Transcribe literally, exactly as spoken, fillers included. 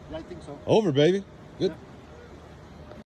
Yeah, I think so. Over, baby. Good. Yeah.